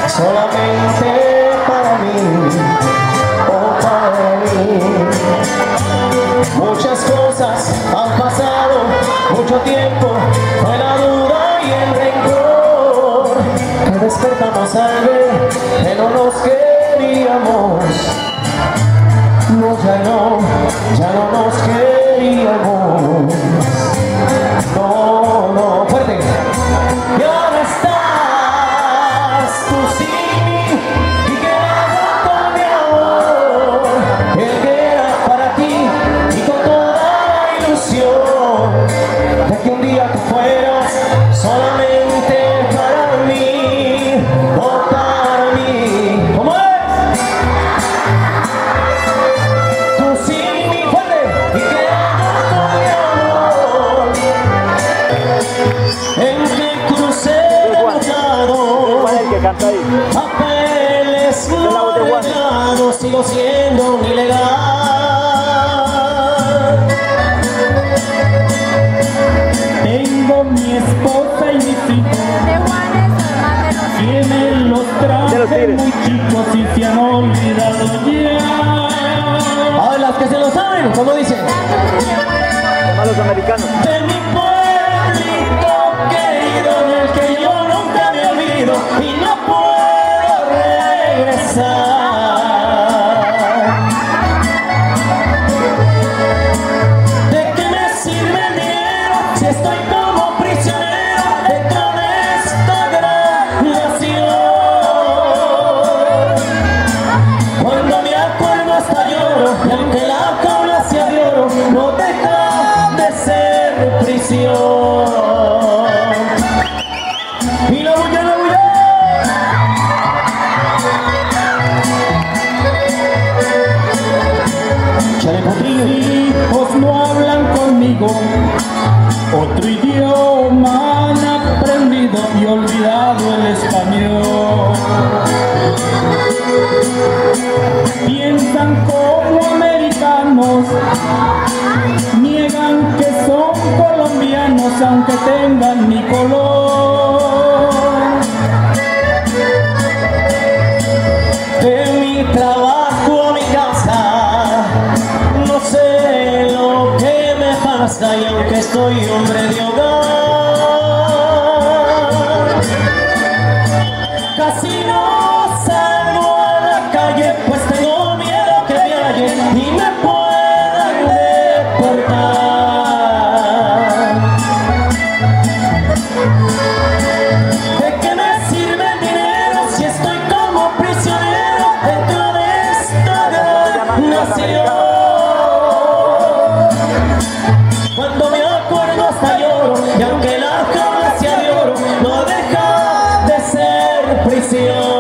solamente para mí, oh para mí. Muchas cosas han pasado, mucho tiempo fue la duda y el rencor, que despertamos al ver que no nos queríamos. No, ya no nos queríamos. No, no, fuerte. Y ahora estás tú sin mí, y quedado con mi amor, el que era para ti, y con toda la ilusión de que un día tú fueras solamente para mí, o para mí. ¿Cómo es? Tú sin mí, fuerte, y quedado con mi amor, en que crucé demasiado, papeles manejados, sigo siendo un ilegal. Tengo mi esposa y mis hijos, tienen los trajes muy chicos y se han olvidado ya. A ver, las que se lo saben, ¿cómo dicen? A los americanos. De mi pueblito querido, en el que yo nunca me olvido y no puedo regresar. ¿De qué me sirve el dinero si estoy como prisionero dentro de esta gran nación? Cuando me acuerdo hasta lloro, y aunque la jaula sea de oro, no deja de ser prisión. Y la bulla, la bulla. Chale, potrillo. Hijos no hablan conmigo, otro idioma han aprendido y olvidado el español. Piensan como americanos, niegan que son colombianos aunque tengan mi color. De mi trabajo a mi casa, no sé lo que me pasa, y aunque soy hombre de hogar, casi no salgo a la calle, pues tengo miedo que me hallen y me puedan deportar. ¿De qué me sirve el dinero si estoy como prisionero dentro de esta gran nación? Cuando me acuerdo hasta lloro, y aunque la jaula sea de oro, no deja de ser prisión.